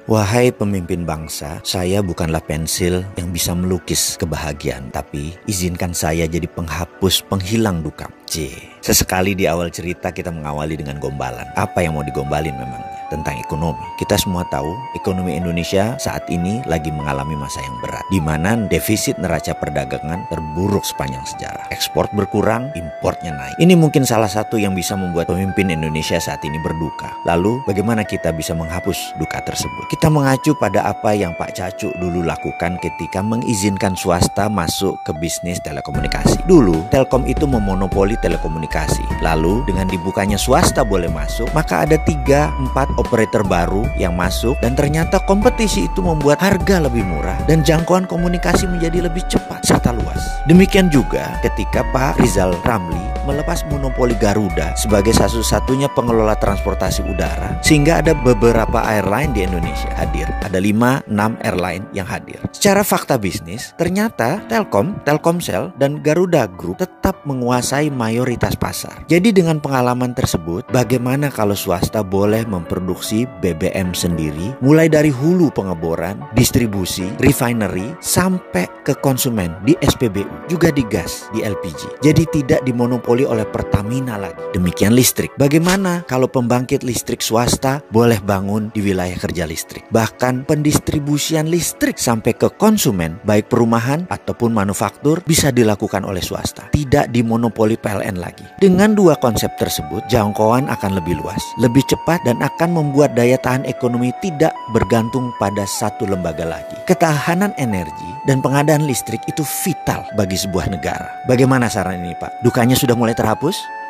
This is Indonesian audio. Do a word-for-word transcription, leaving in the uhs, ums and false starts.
Wahai pemimpin bangsa, saya bukanlah pensil yang bisa melukis kebahagiaan, tapi izinkan saya jadi penghapus penghilang duka. C. Sesekali di awal cerita kita mengawali dengan gombalan. Apa yang mau digombalin memangnya? Tentang ekonomi. Kita semua tahu ekonomi Indonesia saat ini lagi mengalami masa yang berat, di mana defisit neraca perdagangan terburuk sepanjang sejarah. Ekspor berkurang, importnya naik. Ini mungkin salah satu yang bisa membuat pemimpin Indonesia saat ini berduka. Lalu bagaimana kita bisa menghapus duka tersebut? Kita mengacu pada apa yang Pak Cacu dulu lakukan ketika mengizinkan swasta masuk ke bisnis telekomunikasi. Dulu Telkom itu memonopoli telekomunikasi. Lalu dengan dibukanya swasta boleh masuk, maka ada tiga empat operator baru yang masuk, dan ternyata kompetisi itu membuat harga lebih murah dan jangkauan komunikasi menjadi lebih cepat serta luas. Demikian juga ketika Pak Rizal Ramli melepas monopoli Garuda sebagai satu-satunya pengelola transportasi udara, sehingga ada beberapa airline di Indonesia hadir. Ada lima enam airline yang hadir. Secara fakta bisnis, ternyata Telkom, Telkomsel, dan Garuda Group tetap menguasai mayoritas pasar. Jadi dengan pengalaman tersebut, bagaimana kalau swasta boleh memproduksi B B M sendiri, mulai dari hulu pengeboran, distribusi, refinery, sampai ke konsumen di S P B U, juga di gas, di L P G. Jadi tidak dimonopoli oleh Pertamina lagi. Demikian listrik. Bagaimana kalau pembangkit listrik swasta boleh bangun di wilayah kerja listrik? Bahkan pendistribusian listrik sampai ke konsumen, baik perumahan ataupun manufaktur, bisa dilakukan oleh swasta. Tidak dimonopoli P L N lagi. Dengan dua konsep tersebut, jangkauan akan lebih luas, lebih cepat, dan akan membuat daya tahan ekonomi tidak bergantung pada satu lembaga lagi. Ketahanan energi dan pengadaan listrik itu vital bagi sebuah negara. Bagaimana saran ini, Pak? Dukanya sudah mulai terhapus?